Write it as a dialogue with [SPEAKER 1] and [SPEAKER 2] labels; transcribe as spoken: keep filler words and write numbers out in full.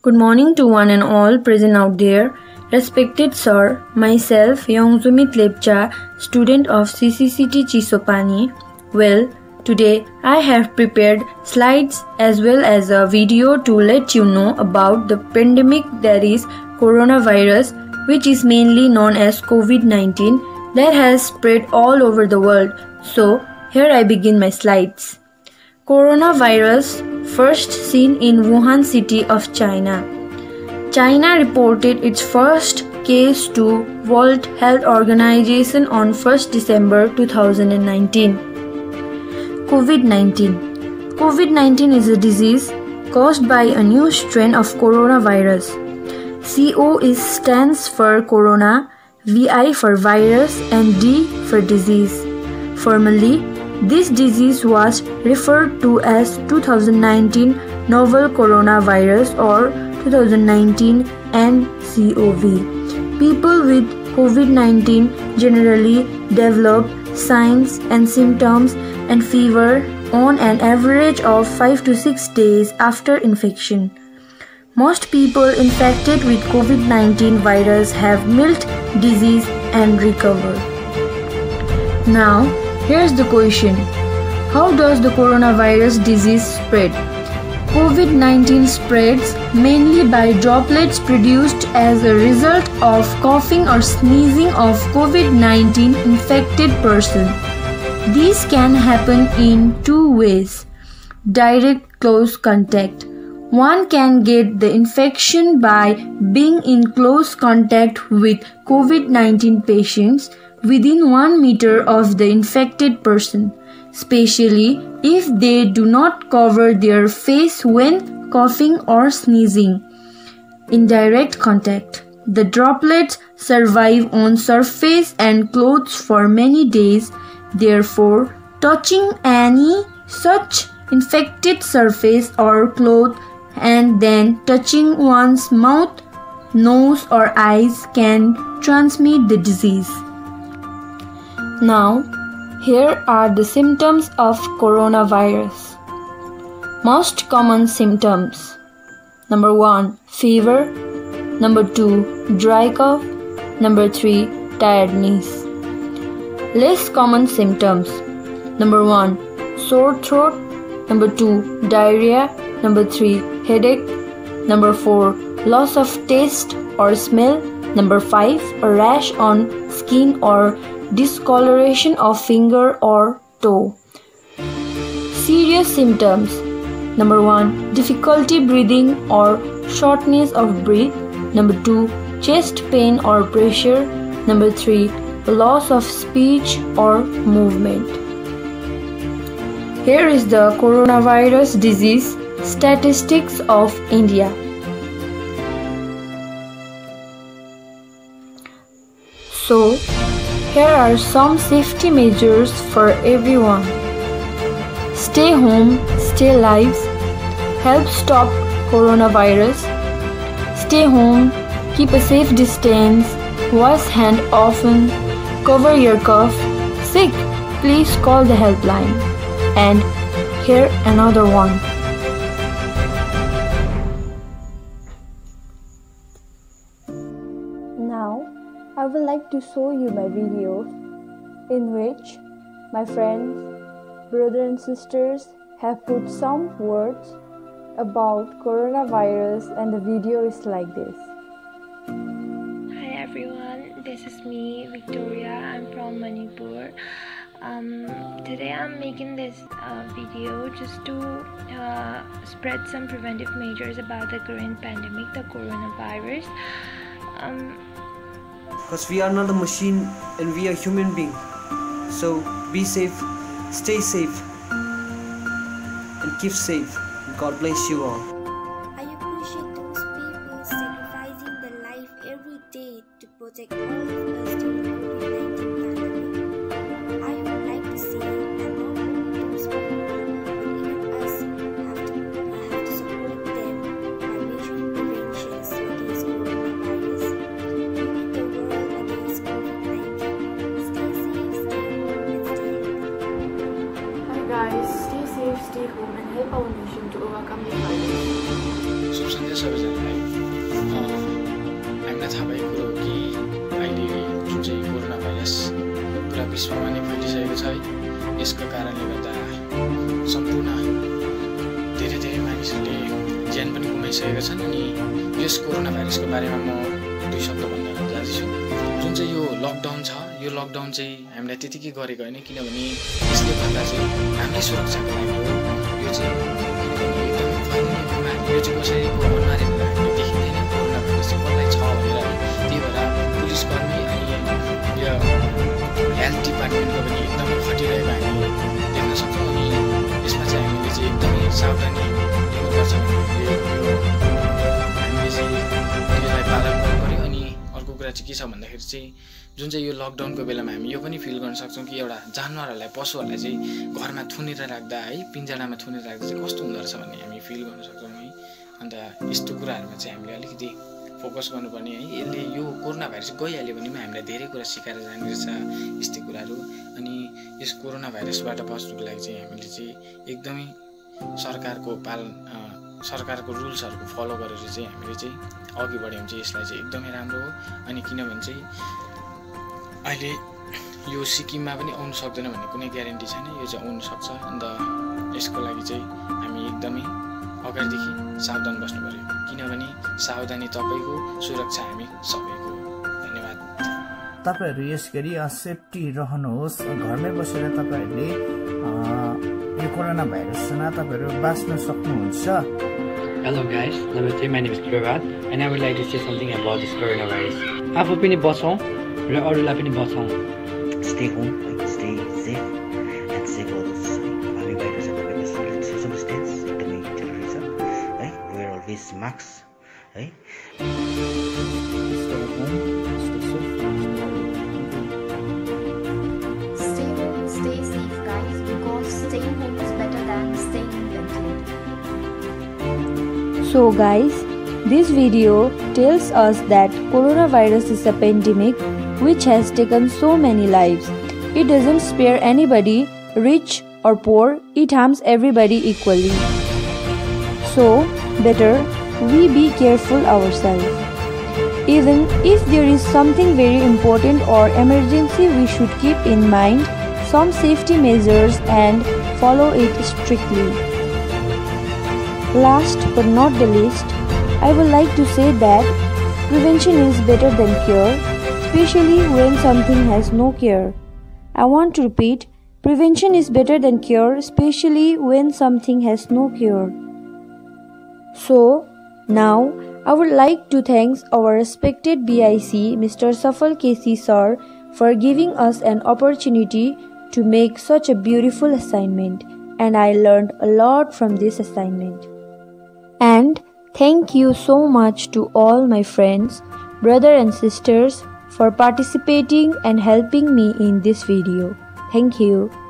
[SPEAKER 1] Good morning to one and all present out there. Respected sir, myself Yongsumit Lepcha, student of C C C T Chisopani. Well, today I have prepared slides as well as a video to let you know about the pandemic, that is coronavirus, which is mainly known as COVID nineteen, that has spread all over the world. So here I begin my slides. Coronavirus first seen in Wuhan city of China. China reported its first case to World Health Organization on first December two thousand nineteen. COVID nineteen. COVID nineteen is a disease caused by a new strain of coronavirus. C O is stands for corona, V I for virus, and D for disease. Formerly, this disease was referred to as two thousand nineteen novel coronavirus or two thousand nineteen N C O V. People with COVID nineteen generally develop signs and symptoms and fever on an average of five to six days after infection. Most people infected with COVID nineteen virus have mild disease and recover. Now, here's the question. How does the coronavirus disease spread? COVID nineteen spreads mainly by droplets produced as a result of coughing or sneezing of COVID nineteen infected person. These can happen in two ways. Direct close contact. One can get the infection by being in close contact with COVID nineteen patients within one meter of the infected person, especially if they do not cover their face when coughing or sneezing. Indirect contact. The droplets survive on surface and clothes for many days. Therefore, touching any such infected surface or cloth and then touching one's mouth, nose or eyes can transmit the disease. Now, here are the symptoms of coronavirus. Most common symptoms. Number one, fever. Number two, dry cough. Number three, tiredness. Less common symptoms. Number one, sore throat. Number two, diarrhea. Number three, headache. Number four, loss of taste or smell. Number five, a rash on skin or discoloration of finger or toe. Serious symptoms. Number one, difficulty breathing or shortness of breath. Number two, chest pain or pressure. Number three, loss of speech or movement. Here is the coronavirus disease statistics of India. So, here are some safety measures for everyone. Stay home, stay alive, help stop coronavirus. Stay home, keep a safe distance, wash hand often, cover your cough. Sick, please call the helpline. And here another one. Now, I would like to show you my video in which my friends, brothers and sisters have put some words about coronavirus, and the video is like this.
[SPEAKER 2] Hi everyone, this is me, Victoria. I'm from Manipur. Um, today I'm making this uh, video just to uh, spread some preventive measures about the current pandemic, the coronavirus. Um,
[SPEAKER 3] Because we are not a machine and we are human beings. So be safe, stay safe, and keep safe. God bless you all.
[SPEAKER 4] I appreciate those people sacrificing their life every day to protect all of us during the COVID nineteen pandemic. I would like to say that not only those people, but even us have to, have to support them by measuring preventions against coronavirus. Keeping the world against COVID nineteen. Stay safe, stay home, and stay healthy.
[SPEAKER 1] Hi guys, stay safe, stay home and help our nation to overcome the virus.
[SPEAKER 5] Subscribe विश्वमा नै फैलिसकेको छ है। यसको कारणले गर्दा सम्पूर्ण धेरै धेरै मानिसहरूले ज्यान पनि गुमाइसकेका छन्। अनि यस कोरोना भाइरसको बारेमा म दुई शब्द भन्न जाँदैछु। जुन चाहिँ यो लकडाउन छ, यो लकडाउन चाहिँ हामीलाई त्यतिकै गरेको होइन, किनभने यसले गर्दा चाहिँ हाम्रै सुरक्षाको लागि हो। यो चाहिँ एकदमै फैलिने बिमारी, यो चाहिँ कसैको अनुहारले हामीले देखिँदैन कोरोना भाइरस चाहिँ कसलाई छ भनेर। त्यही भएर पुलिसकर्मी अनि यो हेल्थ डिपार्टमेन्टको पनि एकदमै खटिरहेको हामी देख्न सक्छौँ। अनि यसमा चाहिँ हामीले चाहिँ एकदमै सावधानी लिनुपर्छ भन्ने यो हामीले चाहिँ यसलाई पालन गर्नु पऱ्यो। अनि अर्को कुरा चाहिँ के छ भन्दाखेरि चाहिँ जुन चाहिँ यो लकडाउनको बेलामा हामी यो पनि फिल गर्न सक्छौँ कि एउटा जनावरहरूलाई, पशुहरूलाई चाहिँ घरमा थुनेर राख्दा है, पिन्जडामा थुनेर राख्दा चाहिँ कस्तो हुँदो रहेछ भन्ने हामी फिल गर्न सक्छौँ है। अन्त यस्तो कुराहरूमा चाहिँ हामीले अलिकति फोकस गर्नुपर्ने है। यसले यो कोरोना भाइरस गइहाल्यो भने पनि हामीलाई धेरै कुरा सिकाएर जाने रहेछ यस्तै कुराहरू। अनि यस कोरोना भाइरसबाट बच्नुको लागि चाहिँ हामीले चाहिँ एकदमै सरकारको पालन सरकारको रुल्सहरूको फलो गरेर चाहिँ हामीले चाहिँ अघि बढ्यो भने चाहिँ यसलाई चाहिँ एकदमै राम्रो हो। अनि किनभने चाहिँ अहिले यो सिक्किममा पनि आउनु सक्दैन भन्ने कुनै ग्यारेन्टी छैन, यो चाहिँ आउनु सक्छ। अन्त यसको लागि चाहिँ हामी एकदमै अगाडिदेखि सावधान बस्नु पर्यो, किनभने सावधानी तपाईँको, सुरक्षा हामी सबैको। धन्यवाद।
[SPEAKER 6] तपाईहरु यसगरी सेफ्टी रहनुहोस्, घरमै बसेर तपाईहरुले यो कोरोना भाइरससँग तपाईहरु बाँच्न सक्नुहुन्छ।
[SPEAKER 7] Hello guys, namaste, my name is Prabhat and I would like to say something about this coronavirus. आफू पनि बचौं र अरूलाई पनि बचाउँ।
[SPEAKER 8] Stay home, stay safe and save others. हामी बाहिर जाँदा पनि social distance एकदमै जरुरी छ है। Wear always masks है।
[SPEAKER 4] Stay home, stay safe guys, because staying home is better than staying in ventilator.
[SPEAKER 1] So guys, this video tells us that coronavirus is a pandemic which has taken so many lives. It doesn't spare anybody, rich or poor, it harms everybody equally. So, better we be careful ourselves. Even if there is something very important or emergency, we should keep in mind some safety measures and follow it strictly. Last but not the least, I would like to say that prevention is better than cure, especially when something has no cure. I want to repeat, prevention is better than cure, especially when something has no cure. So, now I would like to thank our respected B I C, Mister Safal K C sir, for giving us an opportunity to make such a beautiful assignment, and I learned a lot from this assignment. And thank you so much to all my friends, brothers and sisters for participating and helping me in this video. Thank you.